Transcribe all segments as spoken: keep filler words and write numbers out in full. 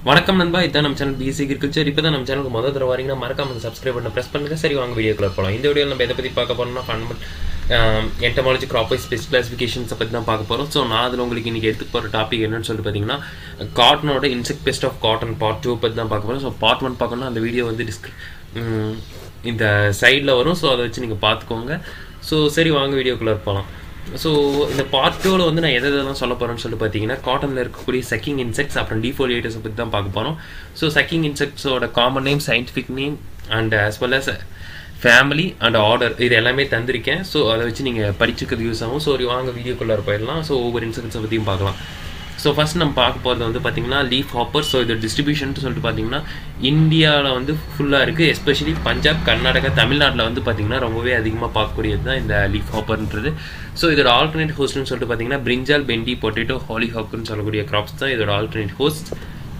வணக்கம் நண்பா, இதான் நம்ம சேனல் BScAgriculture. இப்போ தான் நம்ம சேனலுக்கு முதல் தடவை வரீங்கன்னா மறக்காம சப்ஸ்கிரைப் பண்ண ப்ரெஸ் பண்ணுங்க. சரி, வாங்க வீடியோக்குள்ள போகலாம். இந்த வீடியோவில் நம்ம எதை பற்றி பார்க்க போறோம்னா fund entomology crop wise pest கிளாசிஃபிகேஷன்ஸை பற்றி தான் பார்க்க போகிறோம். ஸோ நான் அதில் உங்களுக்கு இன்றைக்கி எடுத்து போகிற டாபிக் என்னன்னு சொல்லிட்டு பார்த்தீங்கன்னா காட்டனோட insect pest of cotton part two பற்றி தான் பார்க்க போகிறோம். ஸோ பார்ட் ஒன் பார்க்கணும்னா அந்த வீடியோ வந்து டிஸ்க் இந்த சைடில் வரும். ஸோ அதை வச்சு நீங்கள் பார்த்துக்கோங்க. ஸோ சரி, வாங்க வீடியோக்குள்ளே போகலாம். ஸோ இந்த பார்ட் டூவில் வந்து நான் எதை எதெல்லாம் சொல்ல போகிறேன்னு சொல்லிட்டு பார்த்தீங்கன்னா காட்டனில் இருக்கக்கூடிய சக்கிங் இன்செக்ட்ஸ் அப்புறம் டிஃபோலியேட்டர்ஸை பற்றி தான் பார்க்க போகிறோம். ஸோ சக்கிங் இன்செக்ட்ஸோட common name, scientific name and as well as family and order இது எல்லாமே தந்திருக்கேன். ஸோ அதை வச்சு நீங்கள் படிச்சுக்கிறது யூஸ் ஆகும். ஸோ வாங்க வீடியோக்குள்ளே போயிடலாம். ஸோ ஒவ்வொரு இன்செக்ட்ஸை பற்றியும் பார்க்கலாம். ஸோ ஃபஸ்ட் நம்ம பார்க்க போகிறது வந்து பார்த்திங்கன்னா லீஃப் ஹாப்பர். ஸோ இது டிஸ்ட்ரிபியூஷன் சொல்லிட்டு பார்த்தீங்கன்னா இந்தியாவில் வந்து ஃபுல்லாக இருக்குது. எஸ்பெஷலி பஞ்சாப், கர்நாடகா, தமிழ்நாட்டில் வந்து பார்த்திங்கன்னா ரொம்பவே அதிகமாக பார்க்கக்கூடியது தான் இந்த லீஃப் ஹாப்பர்ன்றது. ஸோ இதோட ஆல்டர்னேட் ஹோஸ்ட்னு சொல்லிட்டு பார்த்தீங்கன்னா பிரிஞ்சால், பெண்டி, பொட்டேட்டோ, ஹாலிஹாக்குன்னு சொல்லக்கூடிய கிராப்ஸ் தான் இதோட ஆல்டர்னேட் ஹோஸ்ட்.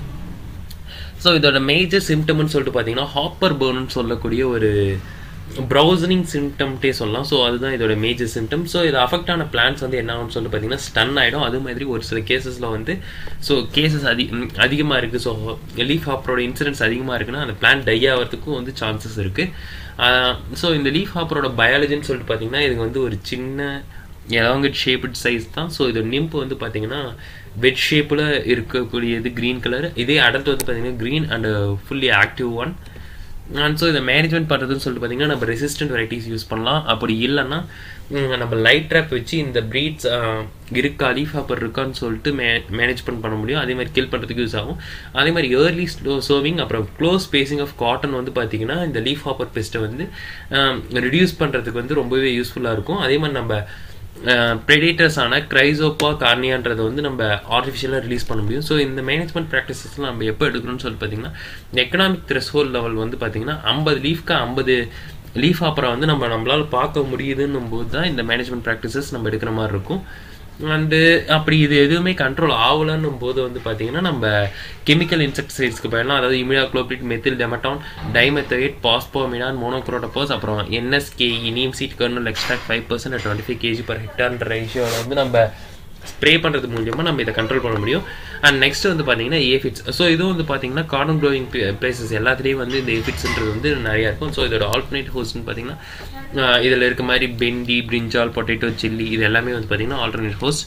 ஸோ இதோட மேஜர் சிம்டம்னு சொல்லிட்டு பார்த்தீங்கன்னா ஹாப்பர் பர்ன்னு சொல்லக்கூடிய ஒரு ப்ரௌசனிங் சிம்டம்ட்டே சொல்லலாம். ஸோ அதுதான் இதோட மேஜர் சிம்டம். ஸோ இதை அஃபெக்ட் ஆன பிளான்ஸ் வந்து என்ன ஆகும்னு சொல்லிட்டு பார்த்தீங்கன்னா ஸ்டன் ஆகிடும். அது மாதிரி ஒரு சில கேசஸில் வந்து ஸோ கேசஸ் அதி அதிகமாக இருக்குது. ஸோ லீஃப் ஹாப்பரோட இன்சிடென்ட்ஸ் அதிகமாக இருக்குன்னா அந்த பிளான்ட் டை ஆகிறதுக்கும் வந்து சான்சஸ் இருக்குது. ஸோ இந்த லீஃப் ஹாப்பரோட பயாலஜின்னு சொல்லிட்டு பார்த்தீங்கன்னா இதுக்கு வந்து ஒரு சின்ன எலாங்கட் ஷேப்டு சைஸ் தான். ஸோ இதோட நிம்ப் வந்து பார்த்தீங்கன்னா வெட் ஷேப்பில் இருக்கக்கூடியது, க்ரீன் கலர். இதே அடல்ட் வந்து பார்த்தீங்கன்னா green and fully active one. And so இதை மேனேஜ்மெண்ட் பண்ணுறதுன்னு சொல்லிட்டு பார்த்தீங்கன்னா நம்ம ரெசிஸ்டன்ட் வெரைட்டிஸ் யூஸ் பண்ணலாம். அப்படி இல்லைன்னா நம்ம லைட் ட்ராப் வச்சு இந்த ப்ரீட்ஸ் இருக்கா, லீஃப் ஹாப்பர் இருக்கான்னு சொல்லிட்டு மே மேனேஜ்மெண்ட் பண்ண முடியும். அதே மாதிரி கில் பண்ணுறதுக்கு யூஸ் ஆகும். அதே மாதிரி ஏர்லி ஸ்லோ சோவிங் அப்புறம் க்ளோஸ் ஸ்பேசிங் ஆஃப் காட்டன் வந்து பார்த்திங்கன்னா இந்த லீஃப் ஹாப்பர் பெஸ்ட்டை வந்து ரிடியூஸ் பண்ணுறதுக்கு வந்து ரொம்பவே யூஸ்ஃபுல்லாக இருக்கும். அதே மாதிரி நம்ம ப்ரெடேட்டர்ஸான க்ரைசோப்பா கார்னியான்றதை வந்து நம்ம ஆர்டிஃபிஷியலாக ரிலீஸ் பண்ண முடியும். ஸோ இந்த மேனேஜ்மெண்ட் ப்ராக்டிசஸ்லாம் நம்ம எப்போ எடுக்கணும்னு சொல்லிட்டு பார்த்தீங்கன்னா எக்கனாமிக் த்ரெஷ்ஹோல்ட் லெவல் வந்து பார்த்தீங்கன்னா ஐம்பது லீஃப்க்கு ஐம்பது லீஃப் ஹாப்பரை வந்து நம்ம நம்மளால் பார்க்க முடியுதுன்னும் போது தான் இந்த மேனேஜ்மெண்ட் ப்ராக்டிசஸ் நம்ம எடுக்கிற மாதிரி இருக்கும். அண்டு அப்படி இது எதுவுமே கண்ட்ரோல் ஆகலன்னும் போது வந்து பார்த்தீங்கன்னா நம்ம கெமிக்கல் இன்செக்டிசைட்ஸ்க்கு போயிடலாம். அதாவது imidacloprid, methyl demeton, dimethoate, phosphamidon, monocrotophos, அப்புறம் NSKE neem seed kernel extract five percent twenty five KG per ஹெக்டார்ன்ற ரேஷியோவில் வந்து நம்ம ஸ்ப்ரே பண்ணுறது மூலியமாக நம்ம இதை கண்ட்ரோல் பண்ண முடியும். அண்ட் நெக்ஸ்ட் வந்து பார்த்தீங்கன்னா ஏஃபிட்ஸ். ஸோ இதுவும் வந்து பார்த்தீங்கன்னா காட்டன் க்ரோவிங் பிளேசஸ் எல்லாத்துலேயும் வந்து இந்த ஏஃபிட்ஸ்ன்றது வந்து நிறையா இருக்கும். ஸோ இதோட ஆல்டர்னேட் ஹோஸ்ட்னு பார்த்தீங்கன்னா இதில் இருக்க மாதிரி பெண்டி, பிரிஞ்சால், பொட்டேட்டோ, சில்லி இது எல்லாமே வந்து பார்த்தீங்கன்னா ஆல்டர்னேட் ஹோஸ்ட்.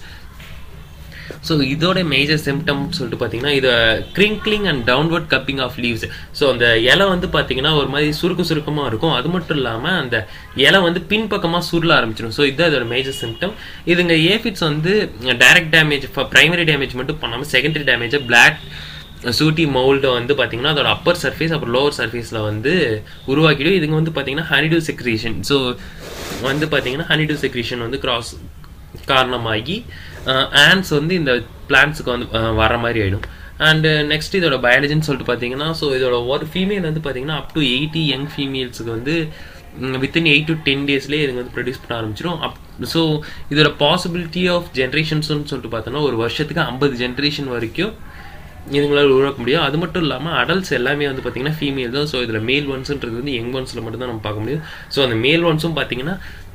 ஸோ இதோட மேஜர் சிம்டம்னு சொல்லிட்டு பார்த்தீங்கன்னா இது crinkling and downward cupping of leaves. So அந்த இலை வந்து பார்த்தீங்கன்னா ஒரு மாதிரி சுருக்க சுருக்கமாக இருக்கும். அது மட்டும் இல்லாமல் அந்த இலை வந்து பின்பக்கமாக சுருள ஆரம்பிச்சிடும். ஸோ இதுதான் இதோட மேஜர் சிம்டம். இதுங்க ஏஃபிட்ஸ் வந்து டைரக்ட் டேமேஜ், ப்ரைமரி டேமேஜ் மட்டும் பண்ணாமல் செகண்டரி டேமேஜை பிளாக் சூட்டி மவுல்டை வந்து பார்த்தீங்கன்னா அதோட அப்பர் சர்ஃபேஸ் அப்புறம் லோவர் சர்ஃபேஸில் வந்து உருவாக்கிடும். இதுங்க வந்து பார்த்தீங்கன்னா ஹனிடூ செக்ரீஷன். ஸோ வந்து பார்த்தீங்கன்னா ஹனிடூ செக்ரீஷன் வந்து கிராஸ் காரணமாகி ஆன்ஸ் வந்து இந்த பிளான்ஸுக்கு வந்து வர மாதிரி ஆகிடும். அண்டு நெக்ஸ்ட் இதோட பயாலஜின்னு சொல்லிட்டு பார்த்தீங்கன்னா ஸோ இதோட ஒரு ஃபீமேல் வந்து பார்த்தீங்கன்னா அப் டு எயிட்டி யங் ஃபீமேல்ஸுக்கு வந்து வித்தின் எயிட் டு டென் டேஸ்லேயே இதுங்க வந்து ப்ரொடியூஸ் பண்ண ஆரம்பிச்சிடும். அப் ஸோ இதோட பாசிபிலிட்டி ஆஃப் ஜென்ரேஷன்ஸ்னு சொல்லிட்டு பார்த்தோன்னா ஒரு வருஷத்துக்கு ஐம்பது ஜென்ரேஷன் வரைக்கும் இதுங்களால் உருவாக்க முடியும். அது மட்டும் இல்லாமல் அடல்ட்ஸ் எல்லாமே வந்து பார்த்தீங்கன்னா ஃபீமேல் தான். ஸோ இதில் மேல் ஒன்ஸுன்றது வந்து யங் ஒன்ஸில் மட்டும்தான் நம்ம பார்க்க முடியும். ஸோ அந்த மேல் ஒன்ஸும் பார்த்தீங்கன்னா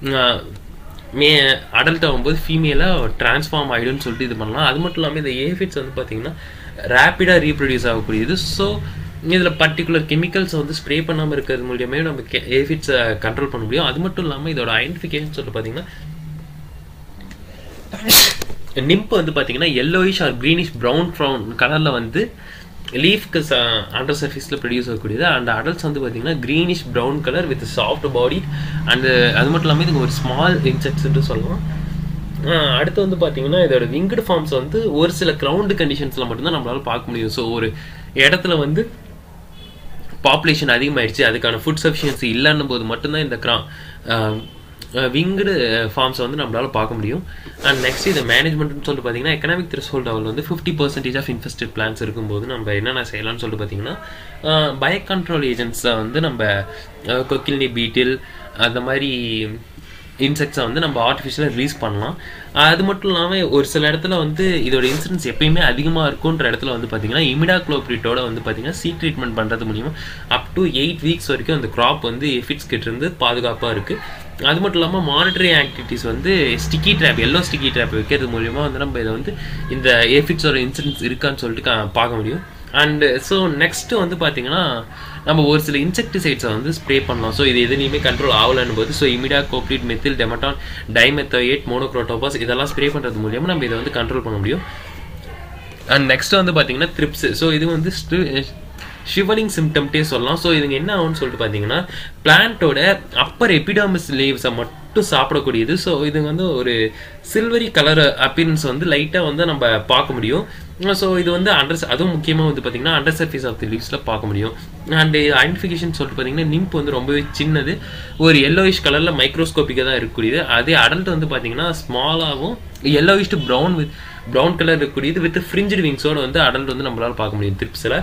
மே அடல்ட் ஆகும்போது ஃபீமேலாக ட்ரான்ஸ்ஃபார்ம் ஆகிடும்னு சொல்லிட்டு இது பண்ணலாம். அது மட்டும் இல்லாமல் இந்த ஏஃபிட்ஸ் வந்து பார்த்திங்கன்னா ரேப்பிடாக ரீப்ரொடியூஸ் ஆகக்கூடியது. ஸோ இதில் பர்டிகுலர் கெமிக்கல்ஸை வந்து ஸ்ப்ரே பண்ணாமல் இருக்கிறது மூலியமே நம்ம ஏஃபிட்ஸை கண்ட்ரோல் பண்ண முடியும். அது மட்டும் இல்லாமல் இதோட ஐடென்டிஃபிகேஷன் சொல்லிட்டு பார்த்தீங்கன்னா நிம்ப் வந்து பார்த்தீங்கன்னா yellowish or greenish brown brown கலரில் வந்து லீஃப்க்கு அண்டர் சர்ஃபேஸில் ப்ரொடியூஸ் ஆகக்கூடியது. அண்ட் அடல்ட்ஸ் வந்து பார்த்தீங்கன்னா greenish brown colour with soft body. And அது மட்டும் இல்லாமல் இதுக்கு ஒரு ஸ்மால் இன்செக்ட்ஸ்ன்னு சொல்லலாம். அடுத்து வந்து பார்த்தீங்கன்னா இதோட விங்டு ஃபார்ம்ஸ் வந்து ஒரு சில கிரவுண்டு கண்டிஷன்ஸில் மட்டும்தான் நம்மளால் பார்க்க முடியும். ஸோ ஒரு இடத்துல வந்து பாப்புலேஷன் அதிகமாகிடுச்சு, அதுக்கான ஃபுட் சஃபிஷியன்சி இல்லைன்னும் போது மட்டும்தான் இந்த கிரா விங்டு ஃபார்ம்ஸை வந்து நம்மளால் பார்க்க முடியும். அண்ட் நெக்ஸ்ட் இது மேனேஜ்மெண்ட்னு சொல்லிட்டு பார்த்தீங்கன்னா எக்கனாமிக் த்ரெஷ்ஹோல்ட் லெவல் வந்து fifty percentage of infested plants இருக்கும்போது நம்ம என்னென்ன செய்யலாம்னு சொல்லிட்டு பார்த்தீங்கன்னா பயோ கண்ட்ரோல் ஏஜென்ட்ஸை வந்து நம்ம கொக்கில்னி பீட்டில் அந்த மாதிரி இன்செக்ட்ஸை வந்து நம்ம ஆர்டிஃபிஷியலாக ரிலீஸ் பண்ணலாம். அது மட்டும் இல்லாமல் ஒரு சில இடத்துல வந்து இதோட இன்சிடென்ஸ் எப்பயுமே அதிகமாக இருக்குன்ற இடத்துல வந்து பார்த்தீங்கன்னா இமிடாக்ளோபிரிட்டோட வந்து பார்த்தீங்கன்னா சீ ட்ரீட்மெண்ட் பண்ணுறது மூலியமாக அப் டு எயிட் வீக்ஸ் வரைக்கும் அந்த க்ராப் வந்து எஃபிட்ஸ் கிட்ட இருந்து பாதுகாப்பாக இருக்குது. அது மட்டும் இல்லாமல் மானிட்டரிங் ஆக்டிவிட்டீஸ் வந்து sticky trap, yellow sticky trap வைக்கிறது மூலியமாக வந்து நம்ம இதை வந்து இந்த ஏஃபிட்ஸோட இன்சிடென்ஸ் இருக்கான்னு சொல்லிட்டு பார்க்க முடியும். அண்ட் ஸோ நெக்ஸ்ட்டு வந்து பார்த்தீங்கன்னா நம்ம ஒரு சில இன்செக்டிசைட்ஸை வந்து ஸ்ப்ரே பண்ணலாம். ஸோ இது எதுலையுமே கண்ட்ரோல் ஆகலன்னு போது so imidacloprid methyl demeton dimethoate monocrotophos இதெல்லாம் ஸ்ப்ரே பண்ணுறது மூலியமாக நம்ம இதை வந்து கண்ட்ரோல் பண்ண முடியும். அண்ட் நெக்ஸ்ட் வந்து பார்த்தீங்கன்னா த்ரிப்ஸ். ஸோ இது வந்து ஷிவரிங் சிம்டம்ட்டே சொல்லலாம். ஸோ இதுங்க என்ன ஆகும்னு சொல்லிட்டு பார்த்தீங்கன்னா பிளான்ட்டோட அப்பர் எபிடர்மிஸ் லீவ்ஸை மட்டும் சாப்பிடக்கூடியது. ஸோ இது வந்து ஒரு சில்வரி கலர் அப்பியரன்ஸ் வந்து லைட்டாக வந்து நம்ம பார்க்க முடியும். ஸோ இது வந்து அண்டர் அதுவும் முக்கியமாக வந்து பார்த்தீங்கன்னா அண்டர் சர்ஃபேஸ் ஆஃப் தி லீவ்ஸில் பார்க்க முடியும். அண்ட் ஐடென்டிஃபிகேஷன் சொல்லிட்டு பார்த்தீங்கன்னா நிம்ப் வந்து ரொம்பவே சின்னது, ஒரு எல்லோயிஷ் கலரில் மைக்ரோஸ்கோப்பிக்காக தான் இருக்கக்கூடியது. அதே அடல்ட் வந்து பார்த்தீங்கன்னா ஸ்மாலாகவும் yellowish to brown with brown colour இருக்கக்கூடியது வித் ஃப்ரிஞ்சுடு விங்ஸோட வந்து அடல்ட் வந்து நம்மளால் பார்க்க முடியும் த்ரிப்ஸில்.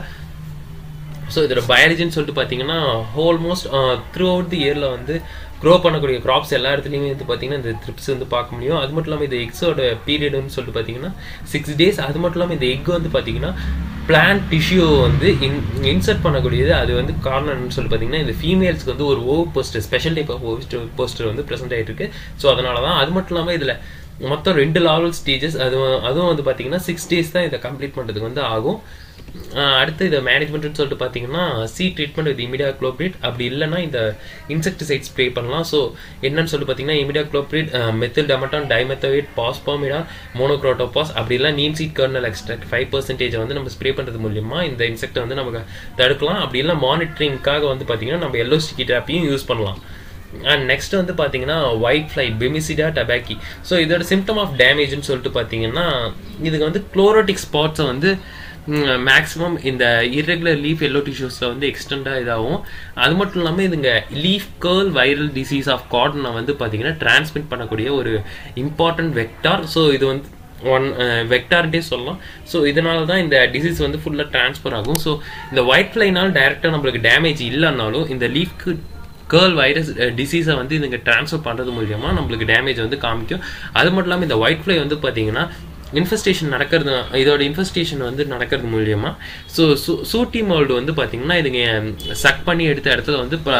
ஸோ இதோட பயாலஜின்னு சொல்லிட்டு பார்த்தீங்கன்னா ஆல்மோஸ்ட் த்ரூ அவுட் தி இயரில் வந்து க்ரோ பண்ணக்கூடிய க்ராப்ஸ் எல்லா இடத்துலையுமே வந்து பார்த்தீங்கன்னா இந்த த்ரிப்ஸ் வந்து பார்க்க முடியும். அது மட்டும் இல்லாமல் இந்த எக்ஸோட பீரியடுன்னு சொல்லிட்டு பார்த்தீங்கன்னா சிக்ஸ் டேஸ். அது மட்டும் இல்லாமல் இந்த எக் வந்து பார்த்தீங்கன்னா பிளான்ட் டிஷ்யூ வந்து இன் இன்சர்ட் பண்ணக்கூடியது. அது வந்து காரணம்னு சொல்லி பார்த்தீங்கன்னா இந்த ஃபீமேல்ஸ்க்கு வந்து ஒரு ovipositor special type of ovipositor வந்து ப்ரெசென்ட் ஆகிட்டு இருக்கு. ஸோ அதனால தான். அது மட்டும் இல்லாமல் இதில் மொத்தம் ரெண்டு லாவல் ஸ்டேஜஸ், அதுவும் அதுவும் வந்து பார்த்தீங்கன்னா சிக்ஸ் டேஸ் தான் இதை கம்ப்ளீட் பண்ணுறதுக்கு வந்து ஆகும். அடுத்து இதை மேனேஜ்மெண்ட்னு சொல்லிட்டு பார்த்தீங்கன்னா சி ட்ரீட்மெண்ட் வித் இமிடா குளோப்ரிட், அப்படி இல்லைன்னா இந்த இன்செக்டிசைட் ஸ்ப்ரே பண்ணலாம். ஸோ என்னன்னு சொல்லிட்டு பார்த்தீங்கன்னா imidacloprid, methyl demeton dimethoate, phosphamidon, monocrotophos, அப்படி இல்லை neem seed kernel extract five percentage வந்து நம்ம ஸ்ப்ரே பண்ணுறது மூலியமா இந்த இன்செக்டை வந்து நமக்கு தடுக்கலாம். அப்படி இல்லை மானிட்டரிங்காக வந்து பார்த்தீங்கன்னா நம்ம எல்லோ ஸ்டிக்கி ட்ராப்பையும் யூஸ் பண்ணலாம். அண்ட் நெக்ஸ்ட் வந்து பார்த்தீங்கன்னா white fly Bemisia tabaci. So இதோட சிம்டம் ஆஃப் டேமேஜ்னு சொல்லிட்டு பார்த்தீங்கன்னா இதுக்கு வந்து குளோரோட்டிக் ஸ்பாட்ஸை வந்து மேக்ஸிமம் இந்த இர்ரெகுலர் லீஃப் எல்லோ டிஷ்யூஸில் வந்து எக்ஸ்டெண்டாக இதாகும். அது மட்டும் இல்லாமல் இதுங்க leaf curl viral disease of காட்டனை வந்து பார்த்தீங்கன்னா டிரான்ஸ்மிட் பண்ணக்கூடிய ஒரு இம்பார்ட்டன்ட் வெக்டார். ஸோ இது வந்து ஒன் வெக்டார்டே சொல்லலாம். ஸோ இதனால தான் இந்த டிசீஸ் வந்து ஃபுல்லாக ட்ரான்ஸ்ஃபர் ஆகும். ஸோ இந்த ஒயிட் ஃப்ளைனால் டைரெக்டாக நம்மளுக்கு டேமேஜ் இல்லைன்னாலும் இந்த லீஃப்க்கு கேர்ள் வைரஸ் டிசீஸை வந்து இதுங்க ட்ரான்ஸ்ஃபர் பண்ணுறது மூலியமா நம்மளுக்கு டேமேஜ் வந்து காமிக்கும். அது மட்டும் இல்லாமல் இந்த ஒயிட் ஃப்ளை வந்து பார்த்தீங்கன்னா இன்ஃபெஸ்டேஷன் நடக்கிறது, இதோட இன்ஃபெஸ்டேஷன் வந்து நடக்கிறது மூலியமா ஸோ சூ சூட்டி மோல்டு வந்து பார்த்தீங்கன்னா இதுங்க சக் பண்ணி எடுத்த இடத்துல வந்து இப்போ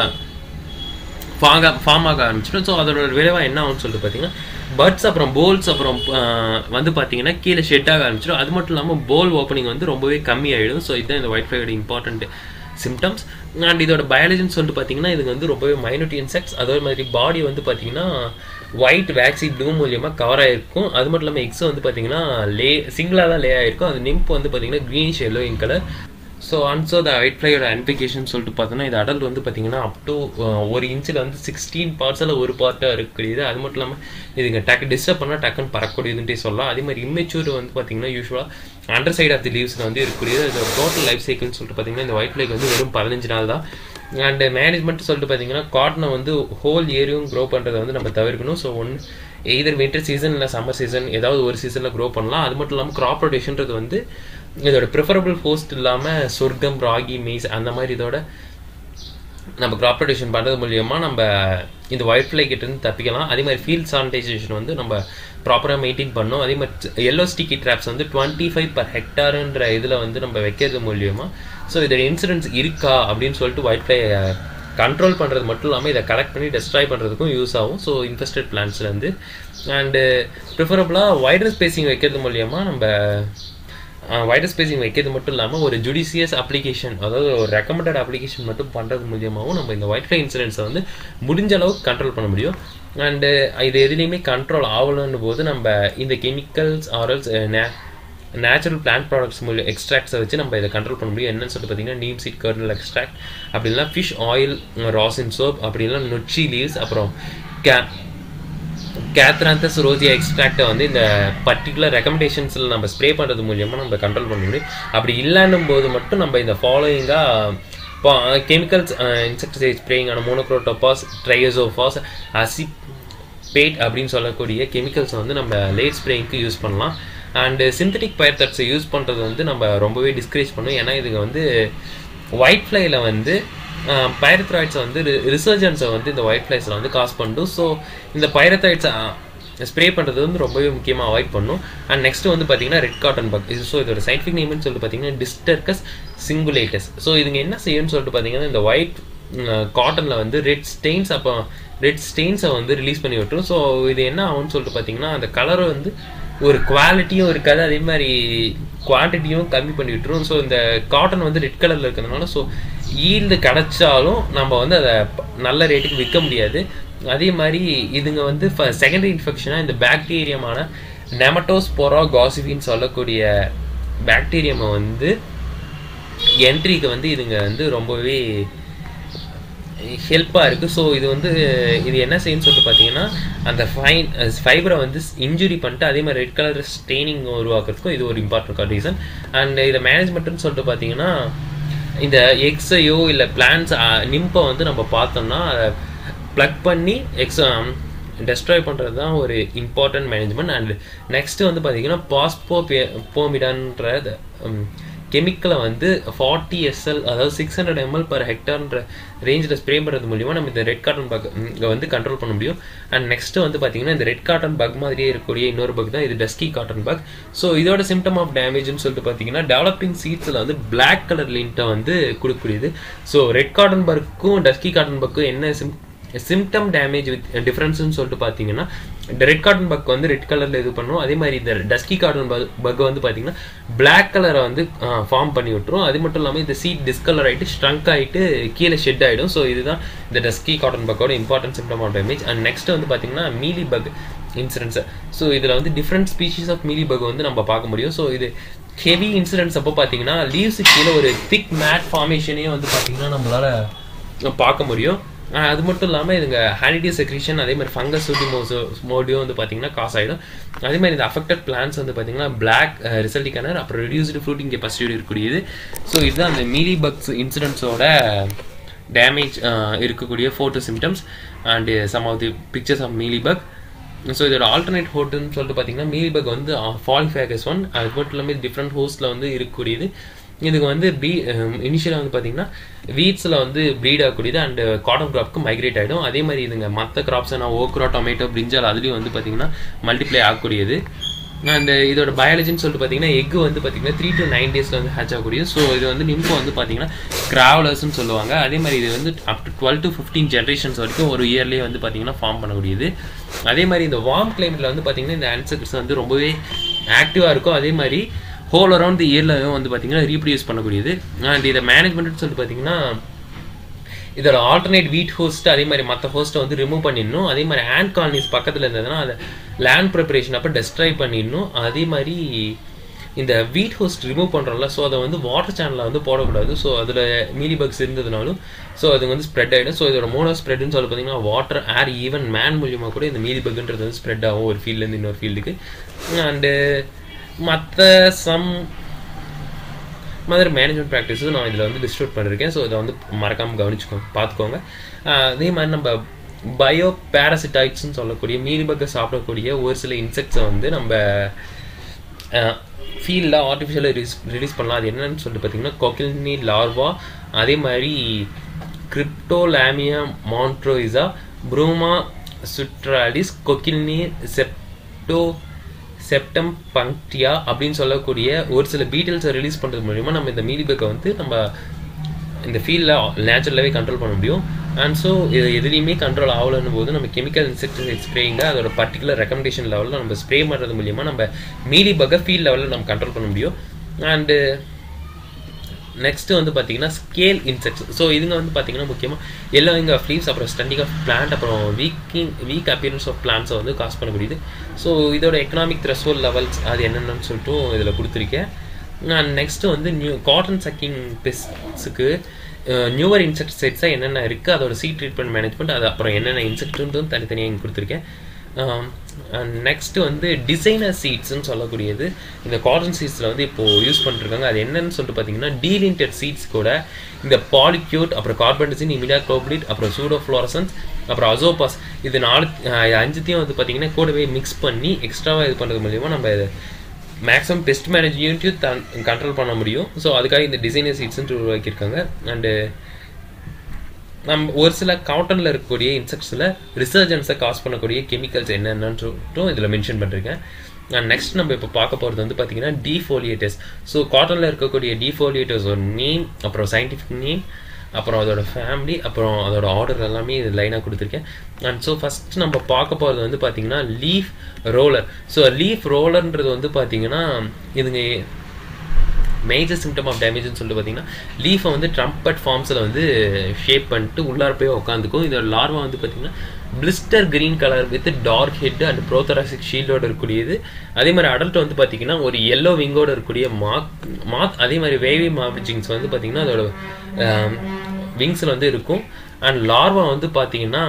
ஃபாக ஃபார்ம் ஆக ஆரம்பிச்சிடும். ஸோ அதோட விளைவாக என்ன ஆகும்னு சொல்லிட்டு பார்த்தீங்கன்னா பர்ட்ஸ் அப்புறம் போல்ஸ் அப்புறம் வந்து பார்த்தீங்கன்னா கீழே ஷெட் ஆக ஆரம்பிச்சிடும். அது மட்டும் இல்லாமல் போல் ஓப்பனிங் வந்து ரொம்பவே கம்மி ஆகிடும். ஸோ இதுதான் இந்த ஒயிட் ஃப்ளையோட இம்பார்ட்டன்ட் சிம்டம்ஸ். அண்ட் இதோட பயாலஜின்னு சொல்லிட்டு பார்த்தீங்கன்னா இதுங்க வந்து ரொம்பவே மைனூட் இன்செக்ட்ஸ். அதே மாதிரி பாடி வந்து பார்த்தீங்கன்னா ஒயிட் வேக்சி ப்ளூ மூலியமாக கவர் ஆகிருக்கும். அது மட்டும் இல்லாமல் எக்ஸ் வந்து பார்த்தீங்கன்னா லே சிங்கிளாக தான் லே ஆகிருக்கும். அது நிம்ப் வந்து பார்த்தீங்கன்னா greenish yellowing colour. So and so the white ஃப்ளையோட ஐடென்டிஃபிகேஷன் சொல்லிட்டு பார்த்தோன்னா இது அடல்ட் வந்து பார்த்தீங்கன்னா அப் டு ஒரு இன்ச்சில் வந்து சிக்ஸ்டீன் பார்ட்ஸில் ஒரு பார்ட்டாக இருக்கக்கூடியது. அது மட்டும் இல்லாமல் இதுங்க டக்கு டிஸ்டர்ப் பண்ணால் டக்குன்னு பறக்கூடியதுன்ட்டே சொல்லலாம். அதே மாதிரி இம்மெச்சூர் வந்து பார்த்தீங்கன்னா யூஸ்வலாக அண்டர் சைட் ஆஃப் தி லீவ்ஸில் வந்து இருக்கக்கூடியது. இதோட டோட்டல் லைஃப் சைக்கிள்னு சொல்லிட்டு பார்த்தீங்கன்னா இந்த ஒயிட் ஃப்ளைக்கு வந்து வெறும் பதினஞ்சு நாள் தான். அண்ட் மேனேஜ்மெண்ட் சொல்லிட்டு பார்த்தீங்கன்னா காட்டனை வந்து ஹோல் ஏரியும் க்ரோ பண்ணுறதை வந்து நம்ம தவிர்க்கணும். ஸோ ஒன்று எய்தர் வின்டர் சீசன் இல்லை சம்மர் சீசன் ஏதாவது ஒரு சீசனில் க்ரோ பண்ணலாம். அது மட்டும் இல்லாமல் கிராப் ரொட்டேஷன்றது வந்து இதோட ப்ரிஃபரபிள் ஹோஸ்ட் இல்லாமல் சொர்க்கம், ராகி, மெய்ஸ் அந்த மாதிரி இதோட நம்ம கிராப் ரொட்டேஷன் பண்ணுறது மூலியமாக நம்ம இந்த ஒயிட் ஃப்ளை கிட்டேருந்து தப்பிக்கலாம். அதே மாதிரி ஃபீல்ட் சானிடைசேஷன் வந்து நம்ம ப்ராப்பராக மெயின்டைன் பண்ணணும். அதே மாதிரி எல்லோ ஸ்டிக்கி ட்ராப்ஸ் வந்து டுவெண்ட்டி ஃபைவ் பர் ஹெக்டாருன்ற இதில் வந்து நம்ம வைக்கிறது மூலியமாக ஸோ இதோட இன்சூரன்ஸ் இருக்கா அப்படின்னு சொல்லிட்டு ஒயிட் ஃப்ளை கண்ட்ரோல் பண்ணுறது மட்டும் இல்லாமல் இதை கலெக்ட் பண்ணி டெஸ்ட்ராய் பண்ணுறதுக்கும் யூஸ் ஆகும். ஸோ இன்ஃபெஸ்டட் பிளான்ட்ஸ்லேருந்து அண்டு ப்ரிஃபரபுளாக வைடர் ஸ்பேசிங் வைக்கிறது மூலியமாக நம்ம வைடர் ஸ்பேசிங் வைக்கிறது மட்டும் இல்லாமல் ஒரு ஜுடிஷியஸ் அப்ளிகேஷன், அதாவது ஒரு ரெக்கமெண்டட் அப்ளிகேஷன் மட்டும் பண்ணுறது மூலியமாகவும் நம்ம இந்த ஒயிட் ஃப்ளை இன்சூரன்ஸை வந்து முடிஞ்ச அளவுக்கு கண்ட்ரோல் பண்ண முடியும். அண்டு இது எதுலேயுமே கண்ட்ரோல் ஆகலன்னு போது நம்ம இந்த கெமிக்கல்ஸ் ஆரல்ஸ் நே நேச்சுரல் பிளான்ட் ப்ராடக்ட்ஸ் மூலியம் எக்ஸ்ட்ராக்ட்ஸை வச்சு நம்ம இதை கண்ட்ரோல் பண்ண முடியும். என்னன்னு சொல்லிட்டு பார்த்தீங்கன்னா நீம் சீட் கர்னல் எக்ஸ்ட்ராக்ட், அப்படி இல்லைனா ஃபிஷ் ஆயில், ராசின் சோப், அப்படி இல்லைனா நொச்சி லீவ்ஸ், அப்புறம் கே கேத்ராந்தஸ் ரோசியா எக்ஸ்ட்ராக்டை வந்து இந்த பர்டிகுலர் ரெக்கமெண்டேஷன்ஸில் நம்ம ஸ்ப்ரே பண்ணுறது மூலியமாக நம்ம கண்ட்ரோல் பண்ண முடியும். அப்படி இல்லைன்னும் போது மட்டும் நம்ம இந்த ஃபாலோயிங்காக இப்போ கெமிக்கல்ஸ் இன்செக்டிசைட் ஸ்ப்ரேயிங்கான மோனோக்ரோட்டோபாஸ், ட்ரையோசோஃபாஸ், அசிபேட் அப்படின்னு சொல்லக்கூடிய கெமிக்கல்ஸை வந்து நம்ம லேட் ஸ்ப்ரேயிங்க்கு யூஸ் பண்ணலாம். அண்டு சிந்தட்டிக் பைரத்தட்ஸை யூஸ் பண்ணுறது வந்து நம்ம ரொம்பவே டிஸ்கரேஜ் பண்ணுவோம். ஏன்னா இதுக்கு வந்து ஒயிட் ஃப்ளைல வந்து பைரத்ராய்ட்ஸை வந்து ரிசர்ஜன்ஸை வந்து இந்த ஒயிட் ஃப்ளைஸில் வந்து காஸ் பண்ணும். ஸோ இந்த பைரத்ராய்ட்ஸை ஸ்ப்ரே பண்ணுறது வந்து ரொம்பவே முக்கியமாக அவாய்ட் பண்ணும். அண்ட் நெக்ஸ்ட் வந்து பார்த்தீங்கன்னா ரெட் காட்டன் பக். இது ஸோ இதோட சயின்டிஃபிக் நேம்னு சொல்லிட்டு பார்த்தீங்கன்னா டிஸ்டர்கஸ் சிங்குலேட்டஸ். ஸோ இதுங்க என்ன செய்யும்னு சொல்லிட்டு பார்த்தீங்கன்னா இந்த ஒயிட் காட்டனில் வந்து ரெட் ஸ்டெயின்ஸ் அப்போ ரெட் ஸ்டெயின்ஸை வந்து ரிலீஸ் பண்ணி விட்டுரும். ஸோ இது என்ன ஆகும்னு சொல்லிட்டு பார்த்தீங்கன்னா அந்த கலரை வந்து ஒரு குவாலிட்டியும் இருக்காது, அதே மாதிரி குவான்டிட்டியும் கம்மி பண்ணி விட்டுரும். ஸோ இந்த காட்டன் வந்து ரெட் கலரில் இருக்கிறதுனால ஸோ ஈல்டு கிடச்சாலும் நம்ம வந்து அதை நல்ல ரேட்டுக்கு விற்க முடியாது. அதே மாதிரி இதுங்க வந்து செகண்டரி இன்ஃபெக்ஷனாக இந்த பாக்டீரியமான நெமட்டோஸ்போரா காசிபின்னு சொல்லக்கூடிய பாக்டீரியாவை வந்து என்ட்ரிக்கு வந்து இதுங்க வந்து ரொம்பவே ஹெல்ப்பாக இருக்குது. ஸோ இது வந்து இது என்ன செய்யுன்னு சொல்லிட்டு பார்த்தீங்கன்னா அந்த ஃபைன் ஃபைபரை வந்து இன்ஜுரி பண்ணிட்டு அதே மாதிரி ரெட் கலர் ஸ்டெய்னிங் உருவாக்குறதுக்கும் இது ஒரு இம்பார்ட்டன்ட் ரீசன். அண்ட் இதை மேனேஜ்மெண்ட்டுன்னு சொல்லிட்டு பார்த்தீங்கன்னா இந்த எக்ஸையோ இல்லை பிளான்ஸ் நிம்பை வந்து நம்ம பார்த்தோம்னா அதை ப்ளக் பண்ணி எக்ஸ் டெஸ்ட்ராய் பண்ணுறது தான் ஒரு இம்பார்ட்டன்ட் மேனேஜ்மெண்ட். அண்ட் நெக்ஸ்ட்டு வந்து பார்த்தீங்கன்னா பாஸ்போ போமிடான்ற கெமிக்கலை வந்து ஃபார்ட்டி எஸ்எல் அதாவது சிக்ஸ் ஹண்ட்ரட் எம்எல் பர் ஹெக்டார்ன்ற ரேஞ்சில் ஸ்ப்ரே பண்ணுறது மூலிமா நம்ம இந்த ரெட் காட்டன் பக் வந்து கண்ட்ரோல் பண்ண முடியும். அண்ட் நெக்ஸ்ட்டு வந்து பார்த்தீங்கன்னா இந்த ரெட் காட்டன் பக் மாதிரியே இருக்கக்கூடிய இன்னொரு பக் தான் இது டஸ்கி காட்டன் பக். ஸோ இதோட சிம்டம் ஆஃப் டேமேஜ்னு சொல்லிட்டு பார்த்தீங்கன்னா டெவலப்பிங் சீட்ஸில் வந்து பிளாக் கலர் லிண்ட்டை வந்து கொடுக்கக்கூடியது. ஸோ ரெட் காட்டன் பக்கும் டஸ்கி காட்டன் பக்கும் என்ன சிம் சிம்டம் டேமேஜ் வித் டிஃப்ரென்ஸ்னு சொல்லிட்டு பார்த்தீங்கன்னா ரெட் காட்டன் பக் வந்து ரெட் கலரில் இது பண்ணும். அதே மாதிரி இந்த டஸ்கி காட்டன் பக் வந்து பார்த்தீங்கன்னா பிளாக் கலரை வந்து ஃபார்ம் பண்ணி விட்டுரும். அது மட்டும் இல்லாமல் இந்த சீட் டிஸ்கலர் ஆகிட்டு ஸ்ட்ரங்க் ஆகிட்டு கீழே ஷெட் ஆகிடும். ஸோ இதுதான் இந்த டஸ்கி காட்டன் பக்கோட important symptom of damage. And next வந்து பார்த்தீங்கன்னா மீலி பக் இன்சிடென்ட்ஸ். ஸோ இதில் வந்து different species of mealy bug வந்து நம்ம பார்க்க முடியும். ஸோ இது ஹெவி இன்சிடென்ட்ஸ் அப்போ பார்த்தீங்கன்னா லீவ்ஸுக்கு கீழே ஒரு திக் மேட் ஃபார்மேஷனே வந்து பார்த்தீங்கன்னா நம்மளால் பார்க்க முடியும். அது மட்டும் இல்லாமல் இதுங்க ஹானிடி செக்ரீஷன் அதே மாதிரி ஃபங்கஸ் மோசோ மோடியோ வந்து பார்த்தீங்கன்னா காசு ஆகிடும். அதே மாதிரி இந்த அஃபெக்டட் பிளான்ஸ் வந்து பார்த்தீங்கன்னா பிளாக் ரிசல்டிக்கான அப்புறம் ரெடியூஸ்டு ஃப்ரூட்டிங் கெப்பாசிட்டி இருக்கக்கூடியது. ஸோ இதுதான் அந்த மீலி பக்ஸ் இன்சிடென்ட்ஸோட டேமேஜ் இருக்கக்கூடிய photo symptoms and some of the pictures of mealy bug. So இதோட ஆல்டர்னேட் ஹோட்டுன்னு சொல்லிட்டு பார்த்தீங்கன்னா மீலி பக் வந்து ஃபாலிஃபேகஸ் ஒன். அது மட்டும் இல்லாமல் டிஃப்ரெண்ட் ஹோஸ்ட்டில் வந்து இருக்கக்கூடியது. இதுக்கு வந்து பீ இனிஷியலாக வந்து பார்த்தீங்கன்னா வீட்ஸில் வந்து ப்ரீட் ஆகக்கூடியது அண்ட் காட்டன் கிராப்க்கு மைக்ரேட் ஆகிடும். அதே மாதிரி இதுங்க மற்ற கிராப்ஸ் நான் ஓக்ரா டொமேட்டோ பிரிஞ்சால் அதுலேயும் வந்து பார்த்தீங்கன்னா மல்டிப்ளை ஆகக்கூடியது. அண்ட் இதோட பயாலஜின்னு சொல்லிட்டு பார்த்தீங்கன்னா எக்கு வந்து பார்த்தீங்கன்னா த்ரீ டு நைன் டேஸில் வந்து ஹேச் ஆகக்கூடியது. ஸோ இது வந்து நிம்போ வந்து பார்த்தீங்கன்னா கிராவலர்ஸ்ன்னு சொல்லுவாங்க. அதே மாதிரி இது வந்து up to twelve to fifteen generations வரைக்கும் ஒரு இயர்லேயே வந்து பார்த்தீங்கன்னா ஃபார்ம் பண்ணக்கூடியது. அதே மாதிரி இந்த வார்ம் கிளைமேட்டில் வந்து பார்த்தீங்கன்னா இந்த ஆன்சர்ஸ் வந்து ரொம்பவே ஆக்டிவாக இருக்கும். அதே மாதிரி ஹோல் அரவுண்ட் தி இயர்லையும் வந்து பார்த்தீங்கன்னா ரீப்ரொடியூஸ் பண்ணக்கூடியது. அண்ட் இதை மேனேஜ்மெண்ட்னு சொல்லிட்டு பார்த்தீங்கன்னா இதோட ஆல்டர்னேட் வீட் ஹோஸ்ட் அதே மாதிரி மற்ற ஹோஸ்ட்டை வந்து ரிமூவ் பண்ணிடணும். அதே மாதிரி ஆண்ட் காலனிஸ் பக்கத்தில் இருந்ததுன்னா அதை லேண்ட் ப்ரிப்பரேஷன் அப்போ டெஸ்ட்ராய் பண்ணிடணும். அதே மாதிரி இந்த வீட் ஹோஸ்ட் ரிமூவ் பண்ணுறோம்ல ஸோ அதை வந்து வாட்டர் சேனலில் வந்து போடக்கூடாது. ஸோ அதில் மீலி பக்ஸ் இருந்ததுனாலும் ஸோ அது வந்து ஸ்ப்ரெட் ஆகிடும். ஸோ இதோட மோனோ ஸ்ப்ரெட்னு சொல்லி பார்த்தீங்கன்னா வாட்டர் ஏர் ஈவன் மேன் மூலியமாக கூட இந்த மீலி பக்ன்றது வந்து ஸ்ப்ரெட் ஆகும் ஒரு ஃபீல்ட்லேருந்து இன்னொரு ஃபீல்டுக்கு. அண்டு மற்ற சம் மாதிரி மேனேஜ்மெண்ட் ப்ராக்டிஸும் நான் இதில் வந்து டிஸ்ட்ரிபியூட் பண்ணியிருக்கேன். ஸோ இதை வந்து மறக்காமல் கவனிச்சுக்கோ பார்த்துக்கோங்க. அதே மாதிரி நம்ம பயோ பேராசிட்டாய்ட்ஸ்ன்னு சொல்லக்கூடிய மீலி பக்கை சாப்பிடக்கூடிய ஒரு சில இன்செக்ட்ஸை வந்து நம்ம ஃபீல்டில் ஆர்டிஃபிஷியலாக ரிலீஸ் ரிலீஸ் பண்ணலாம். அது என்னன்னு சொல்லிட்டு பார்த்தீங்கன்னா கொக்கில்னி லார்வா அதே மாதிரி கிரிப்டோலாமியா மான்ட்ரோயிசா ப்ரூமா சுட்ராலிஸ் கொக்கில்னி செப்டோ செப்டம் பங்க்டியா அப்படின்னு சொல்லக்கூடிய ஒரு சில பீட்டல்ஸை ரிலீஸ் பண்ணுறது மூலிமா நம்ம இந்த மீலி பக்கை வந்து நம்ம இந்த ஃபீல்டில் நேச்சுரலாகவே கண்ட்ரோல் பண்ண முடியும். அண்ட் ஸோ இது எதுலேயுமே கண்ட்ரோல் ஆகலன்னும் போது நம்ம கெமிக்கல் இன்செக்டிசைட் ஸ்ப்ரேயிங்க அதோட பர்டிகுலர் ரெக்கமெண்டேஷன் லெவலில் நம்ம ஸ்ப்ரே பண்ணுறது மூலிமா நம்ம மீலி பக்கை ஃபீல்ட் லெவலில் நம்ம கண்ட்ரோல் பண்ண முடியும். அண்டு நெக்ஸ்ட்டு வந்து பார்த்தீங்கன்னா ஸ்கேல் இன்செக்ட்ஸ். ஸோ இதுங்க வந்து பார்த்தீங்கன்னா முக்கியமாக எல்லோவிங் ஆஃப் லீவ்ஸ் அப்புறம் ஸ்டண்டிங் ஆஃப் பிளான்ட் அப்புறம் வீக்கிங் வீக் அப்பியரன்ஸ் ஆஃப் பிளான்ஸை வந்து காஸ் பண்ணக்கூடியது. ஸோ இதோட எக்கனாமிக் த்ரெஷ்ஹோல்ட் லெவல்ஸ் அது என்னென்னு சொல்லிட்டு இதில் கொடுத்துருக்கேன். நான் நெக்ஸ்ட்டு வந்து நியூ காட்டன் சக்கிங் பெஸ்ட்ஸுக்கு நியூவர் இன்செக்டிசைட்ஸாக என்னென்ன இருக்குது அதோட சீட் ட்ரீட்மெண்ட் மேனேஜ்மெண்ட் அது அப்புறம் என்னென்ன இன்செக்ட்ன்றும் தனித்தனியாக இங்கே கொடுத்துருக்கேன். நெக்ஸ்ட்டு வந்து டிசைனர் சீட்ஸ்ன்னு சொல்லக்கூடியது இந்த காட்டன் சீட்ஸில் வந்து இப்போது யூஸ் பண்ணிருக்காங்க. அது என்னன்னு சொல்லிட்டு பார்த்தீங்கன்னா டீலிண்டட் சீட்ஸ் கூட இந்த பாலிக்யூட் அப்புறம் கார்பன்டிசின் இமிடாக்ளோபிலிட் அப்புறம் சூடோஃப்ளோரசன்ஸ் அப்புறம் அசோபாஸ் இது நாலு அஞ்சுத்தையும் வந்து பார்த்தீங்கன்னா கூடவே மிக்ஸ் பண்ணி எக்ஸ்ட்ராவாக இது பண்ணுறது மூலிமா நம்ம மேக்ஸிமம் பெஸ்ட் மேனேஜ்மெண்ட்டையும் த கண்ட்ரோல் பண்ண முடியும். ஸோ அதுக்காக இந்த டிசைனர் சீட்ஸ்ன்னு உருவாக்கியிருக்காங்க. அண்டு நம்ம ஒரு சில காட்டனில் இருக்கக்கூடிய இன்செக்ட்ஸில் ரிசர்ஜன்ஸை காஸ் பண்ணக்கூடிய கெமிக்கல்ஸ் என்னென்னு சொல்லிட்டும் இதில் மென்ஷன் பண்ணிருக்கேன். அண்ட் நெக்ஸ்ட் நம்ம இப்போ பார்க்க போகிறது வந்து பார்த்தீங்கன்னா டீஃபோலியேட்டர்ஸ். ஸோ காட்டனில் இருக்கக்கூடிய டீஃபோலியேட்டர்ஸ் ஒரு நேம் அப்புறம் சயின்டிஃபிக் நேம் அப்புறம் அதோட ஃபேமிலி அப்புறம் அதோட ஆர்டர் எல்லாமே இது லைனாக கொடுத்துருக்கேன். அண்ட் ஸோ ஃபஸ்ட் நம்ம பார்க்க போகிறது வந்து பார்த்தீங்கன்னா லீஃப் ரோலர். ஸோ லீஃப் ரோலர்ன்றது வந்து பார்த்தீங்கன்னா இதுங்க மேஜர் சிம்டம் ஆஃப் டேமேஜ்னு சொல்லிட்டு பார்த்தீங்கன்னா லீஃபை வந்து ட்ரம்பட் ஃபார்ம்ஸில் வந்து ஷேப் பண்ணிட்டு உள்ளார போய் உட்காந்துக்கும். இதோட லார்வா வந்து பார்த்தீங்கன்னா blister green colour with dark head and prothoracic ஷீல்டோட இருக்கக்கூடியது. அதே மாதிரி அடல்ட் வந்து பார்த்தீங்கன்னா ஒரு எல்லோ விங்கோட இருக்கக்கூடிய மாக் மாக் அதே மாதிரி வேவி மார்ஜிங்ஸ் வந்து பார்த்தீங்கன்னா அதோட விங்ஸில் வந்து இருக்கும். அண்ட் லார்வா வந்து பார்த்தீங்கன்னா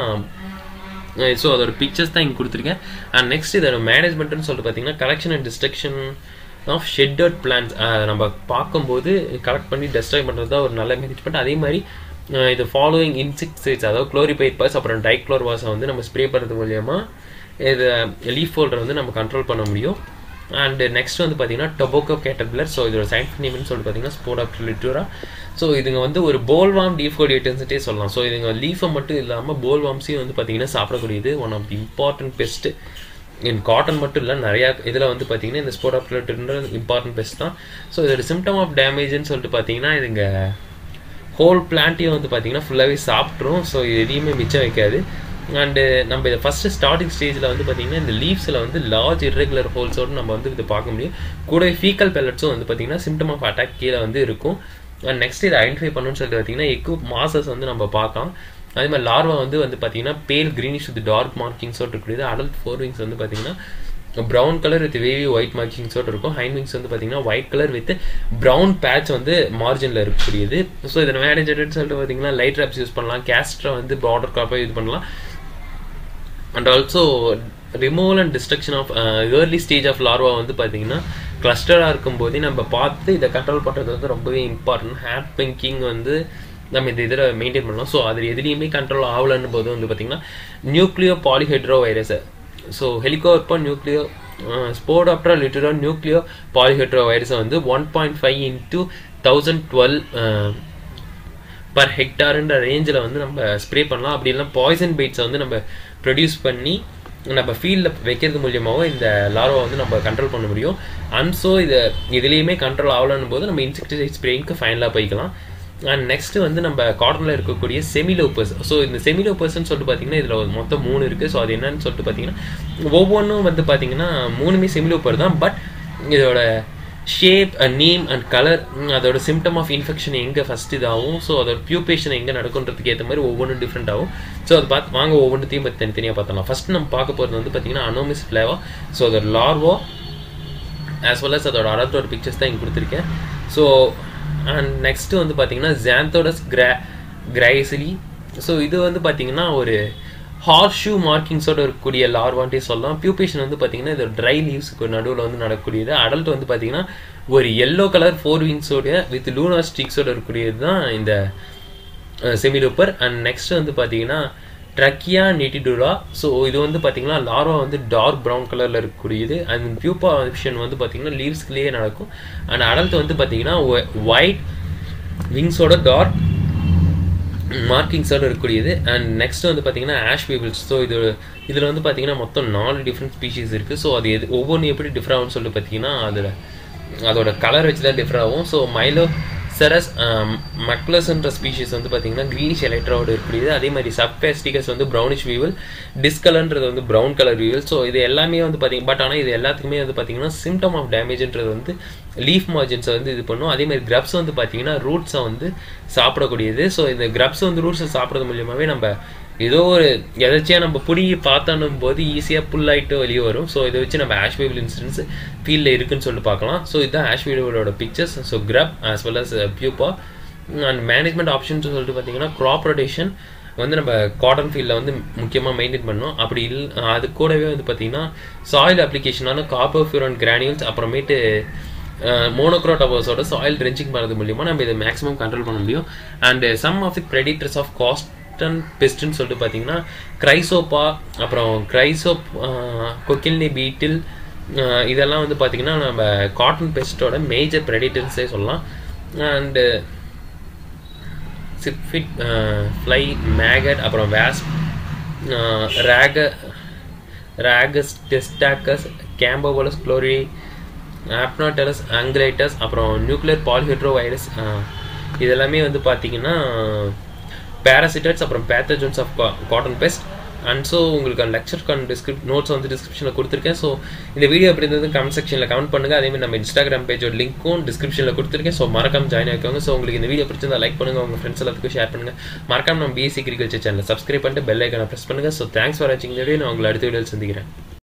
ஸோ அதோட பிக்சர்ஸ் தான் இங்கே கொடுத்துருக்கேன். அண்ட் நெக்ஸ்ட் இதோட மேனேஜ்மெண்ட்னு சொல்லிட்டு பார்த்தீங்கன்னா collection and destruction of shedded plants நம்ம பார்க்கும்போது கலெக்ட் பண்ணி டெஸ்ட்ராய் பண்ணுறது தான் ஒரு நல்ல மேனேஜ்மெண்ட். அதே மாதிரி இது ஃபாலோயிங் இன்செக்டிசைட்ஸ் அதாவது குளோரிபைட் பஸ் அப்புறம் டைக்ளோர்வாஸை வந்து நம்ம ஸ்ப்ரே பண்ணுறது மூலியமாக இது லீஃப் ஹோல்டரை வந்து நம்ம கண்ட்ரோல் பண்ண முடியும். அண்ட் நெக்ஸ்ட் வந்து பார்த்தீங்கன்னா டொபாக்கோ கேட்டர்பில்லர். ஸோ இதோட சயின்டிஃபிக் நேம்னு சொல்லிட்டு பார்த்தீங்கன்னா ஸ்போடாப்டர் லிட்டூரா. ஸோ இதுங்க வந்து ஒரு போல்வாம் டீஃபோலியேட்டன்ஸ்ட்டே சொல்லலாம். ஸோ இதுங்க லீஃபை மட்டும் இல்லாமல் போல்வாம்ஸையும் வந்து பார்த்தீங்கன்னா சாப்பிடக்கூடியது one of the important pest in cotton மட்டும் இல்லை நிறையா இதில் வந்து பார்த்தீங்கன்னா இந்த ஸ்போடாப்டர் லிட்டூரா இம்பார்ட்டன்ட் பெஸ்ட் தான். ஸோ இதோட சிம்டம் ஆஃப் டேமேஜ்னு சொல்லிட்டு பார்த்தீங்கன்னா இதுங்க ஹோல் பிளான்ட்டையும் வந்து பார்த்தீங்கன்னா ஃபுல்லாகவே சாப்பிட்ரும். ஸோ இது எதையுமே மிச்சம் வைக்காது. அண்டு நம்ம இதை ஃபஸ்ட்டு ஸ்டார்டிங் ஸ்டேஜில் வந்து பார்த்திங்கன்னா இந்த லீவ்ஸில் வந்து லார்ஜ் இர்ரெகுலர் ஹோல்ஸோடு நம்ம வந்து இதை பார்க்க முடியும். கூடவே ஃபீக்கல் பெல்லட்ஸும் வந்து பார்த்திங்கன்னா சிம்டம் ஆஃப் அட்டாக் கீழே வந்து இருக்கும். அண்ட் நெக்ஸ்ட் இதை ஐடென்டிஃபை பண்ணணும்னு சொல்லிட்டு பார்த்திங்கன்னா எக்கு மாசஸ் வந்து நம்ம பார்க்கலாம். அதே மாதிரி லார்வா வந்து வந்து பார்த்திங்கன்னா பேல் க்ரீனிஷ் வித் டார்க் மார்க்கிங்ஸோடு இருக்கக்கூடியது. அடல்ட் ஃபோர் விங்ஸ் வந்து பார்த்திங்கன்னா brown colour with wavy white மார்க்கிங்ஸோடு இருக்கும். ஹைண்ட் விங்ஸ் வந்து பார்த்திங்கன்னா white colour with brown patch வந்து மார்ஜினில் இருக்கக்கூடியது. ஸோ இதை மேனேஜர்னு சொல்லிட்டு பார்த்திங்கன்னா லைட் ட்ராப்ஸ் யூஸ் பண்ணலாம். கேஸ்ட்ரை வந்து பார்டர் கிராப்பாக யூஸ் பண்ணலாம். And also removal and destruction of early stage of larva வந்து பார்த்தீங்கன்னா கிளஸ்டராக இருக்கும்போதே நம்ம பார்த்து இதை கண்ட்ரோல் பண்ணுறது வந்து ரொம்பவே இம்பார்ட்டன்ட். ஹேண்ட் பிங்கிங் வந்து நம்ம இந்த இதில் மெயின்டைன் பண்ணலாம். ஸோ அது எதுலேயுமே கண்ட்ரோல் ஆகலன்னு போது வந்து பார்த்திங்கன்னா நியூக்ளியோ பாலிஹைட்ரோ வைரஸை so Helicoverpa nucleo Spodoptera litura nucleo polyhedro வைரஸை வந்து one point five into thousand twelve per ஹெக்டார்ன்ற ரேஞ்சில் வந்து நம்ம ஸ்ப்ரே பண்ணலாம். அப்படி இல்லைனா பாய்சன் பைட்ஸை வந்து நம்ம ப்ரொடியூஸ் பண்ணி நம்ம ஃபீல்டில் வைக்கிறது மூலியமாகவும் இந்த லார்வா வந்து நம்ம கண்ட்ரோல் பண்ண முடியும். அண்ட் ஸோ இதை இதுலேயுமே கண்ட்ரோல் ஆகலன்னு போது நம்ம இன்செக்டிசைட் ஸ்ப்ரேயிங்க்கு ஃபைனலாக போய்க்கலாம். அண்ட் நெக்ஸ்ட்டு வந்து நம்ம காட்டனில் இருக்கக்கூடிய செமிலோப்பர்ஸ். ஸோ இந்த செமிலோப்பர்ஸ்ன்னு சொல்லிட்டு பார்த்தீங்கன்னா இதில் மொத்தம் மூணு இருக்குது. ஸோ அது என்னன்னு சொல்லிட்டு பார்த்தீங்கன்னா ஒவ்வொன்றும் வந்து பார்த்தீங்கன்னா மூணுமே செமிலோப்பர் தான். பட் இதோட shape and name and colour அதோட சிம்டம் ஆஃப் இன்ஃபெக்ஷன் எங்கே ஃபஸ்ட் இதாகும், ஸோ அதோட பியூபேஷன் எங்கே நடக்குன்றதுக்கு ஏற்ற மாதிரி ஒவ்வொன்றும் டிஃப்ரெண்ட் ஆகும். ஸோ அதை பார்த்து வாங்க ஒவ்வொன்றுத்தையும் பற்றி தனித்தனியாக பார்த்தலாம். ஃபஸ்ட் நம்ம பார்க்க போகிறது வந்து பார்த்தீங்கன்னா அனோமிஸ் ஃப்ளேவா. ஸோ அதோட லார்வா ஆஸ் வெல் அஸ் அதோட அடல்ட்டோட பிக்சர்ஸ் தான் இங்கே கொடுத்துருக்கேன். ஸோ அண்ட் நெக்ஸ்ட்டு வந்து பார்த்தீங்கன்னா ஜாந்தோடஸ் கிரா கிரைசிலி. ஸோ இது வந்து பார்த்தீங்கன்னா ஒரு ஹார்ஸ் ஷூ மார்க்கிங்ஸோட இருக்கக்கூடிய லார்வான்ட்டே சொல்லலாம். பியூபேஷன் வந்து பார்த்தீங்கன்னா இது ட்ரை லீவ்ஸுக்கு நடுவில் வந்து நடக்கக்கூடியது. அடல்ட் வந்து பார்த்தீங்கன்னா ஒரு எல்லோ கலர் ஃபோர் விங்ஸோட வித் லூனார் ஸ்ட்ரீக்ஸோட இருக்கக்கூடியது தான் இந்த செமிலோப்பர். அண்ட் நெக்ஸ்ட் வந்து பார்த்தீங்கன்னா ட்ரக்கியா நெட்டிடுரா. ஸோ இது வந்து பார்த்தீங்கன்னா லார்வா வந்து டார்க் ப்ரௌன் கலரில் இருக்கக்கூடியது. அண்ட் பியூபேஷன் வந்து பார்த்தீங்கன்னா லீவ்ஸ்க்குள்ளேயே நடக்கும். அண்ட் அடல்ட் வந்து பார்த்தீங்கன்னா ஒயிட் விங்ஸோட டார்க் மார்க்கிங்ஸோட இருக்கக்கூடியது. அண்ட் நெக்ஸ்ட் வந்து பார்த்தீங்கன்னா ஆஷ் பீபிள்ஸ். ஸோ இது இதில் வந்து பார்த்தீங்கன்னா மொத்தம் நாலு டிஃப்ரெண்ட் ஸ்பீஷீஸ் இருக்குது. ஸோ அது எது ஒவ்வொன்றும் எப்படி டிஃப்ரெண்ட் ஆகும்னு சொல்லிட்டு பார்த்தீங்கன்னா அதில் அதோட கலர் வச்சு தான் டிஃப்ரெண்ட் ஆகும். ஸோ மைலோ செரஸ் மக்லஸ்ன்ற ஸ்பீஷீஸ் வந்து பார்த்தீங்கன்னா க்ரீனிஷ் எலக்ட்ராவோட இருக்கக்கூடியது. அதே மாதிரி சப்காஸ்டிகஸ் வந்து ப்ரௌனிஷ் வீவல், டிஸ்கலர்ன்றது வந்து ப்ரௌன் கலர் வீவல். ஸோ இது எல்லாமே வந்து பார்த்தீங்க பட் ஆனால் இது எல்லாத்துக்குமே வந்து பார்த்தீங்கன்னா சிம்டம் ஆஃப் டேமேஜ்ன்றது வந்து லீஃப் மார்ஜின்ஸை வந்து இது பண்ணும். அதே மாதிரி கிரப்ஸ் வந்து பார்த்தீங்கன்னா ரூட்ஸை வந்து சாப்பிடக்கூடியது. ஸோ இந்த கிரப்ஸ் வந்து ரூட்ஸை சாப்பிட்றது மூலியமாகவே நம்ம ஏதோ ஒரு எதாச்சியாக நம்ம பிடிங்கி பார்த்தோன்னும் போது ஈஸியாக புல் ஆகிட்டு வெளியே வரும். ஸோ இதை வச்சு நம்ம ஆஷ் பீபிள் இன்சிடென்ட்ஸ் ஃபீல்டில் இருக்குன்னு சொல்லிட்டு பார்க்கலாம். ஸோ இதுதான் ஆஷ் பீபிளோட pictures. So grub as well as pupa. And management options சொல்லிட்டு பார்த்தீங்கன்னா க்ராப் ரொட்டேஷன் வந்து நம்ம காட்டன் ஃபீல்டில் வந்து முக்கியமாக மெயின்டைன் பண்ணோம். அப்படி இல்லை அது கூடவே வந்து பார்த்தீங்கன்னா சாயில் அப்ளிகேஷனான காப்பர் ஃபியூரன் கிரானியூல்ஸ் அப்புறமேட்டு மோனோக்ரோட்டோவர்ஸோட சாயில் ட்ரென்ச்சிங் பண்ணுறது மூலியமாக நம்ம இதை மேக்ஸிமம் கண்ட்ரோல் பண்ண முடியும். And some of the predators of காஸ்ட் பெஸ்ட்னு சொல்லிட்டு பார்த்தீங்கன்னா கிரைசோப்பா அப்புறம் கிரைசோப் கொக்கில்னி பீட்டில் இதெல்லாம் வந்து பார்த்தீங்கன்னா நம்ம காட்டன் பெஸ்ட்டோட மேஜர் ப்ரெடிட்டர்ஸே சொல்லலாம். அண்டு சிப்ஃபிட் ஃப்ளை மேகட் அப்புறம் வேஸ்ப் ரேக ரேகஸ் டெஸ்டாக்கஸ் கேம்போபோலஸ் குளோரி ஆப்னாட்டலஸ் ஆங்கிலைட்டஸ் அப்புறம் நியூக்ளியர் பாலிஹைட்ரோ வைரஸ் இதெல்லாமே வந்து பார்த்தீங்கன்னா பேராசிட்டட்ஸ் அப்புறம் pathogens of cotton pest. And so உங்களுக்கு அந்த லெக்சருக்கான டிஸ்கிரிப் நோட்ஸ் வந்து டிஸ்கிரிப்ஷனில் கொடுத்துருக்கேன். ஸோ இந்த வீடியோ எப்படி இருந்தது கமெண்ட் செக்ஷனில் கமெண்ட் பண்ணுங்கள். அதேமாதிரி நம்ம இன்ஸ்டாகிராம் பேஜோட லிங்க்கும் டிஸ்கிரிப்ஷனில் கொடுத்துருக்கேன். ஸோ மறக்காம ஜாயின் ஆகிக்கோங்க. ஸோ உங்களுக்கு இந்த வீடியோ பிடிச்சிருந்தா லைக் பண்ணுங்கள், உங்கள் ஃப்ரெண்ட்ஸ் எல்லாத்துக்கும் ஷேர் பண்ணுங்கள். மறக்காம நம்ம பிஎஸ்சி அக்ரிகல்ச்சர் சேனலை சப்ஸ்கிரைப் பண்ணிட்டு பெல் ஐக்கானை ப்ரெஸ் பண்ணுங்கள். ஸோ தேங்க்ஸ் ஃபார் வாட்சிங் இந்த வீடியோ. நான் உங்களை அடுத்த வீடியோவில் சந்திக்கிறேன்.